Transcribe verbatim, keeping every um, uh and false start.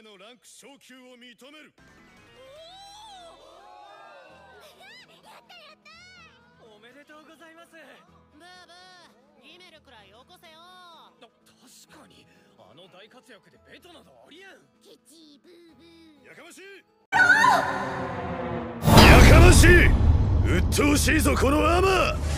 前のランク昇級を認める。 やったやった。 おめでとうございます。 ブーブー、ギメルくらいよこせよ。 確かにあの大活躍でベトなどありえん。 ケチブーブー。 やかましいやかましい。鬱陶しいぞこのアーマー。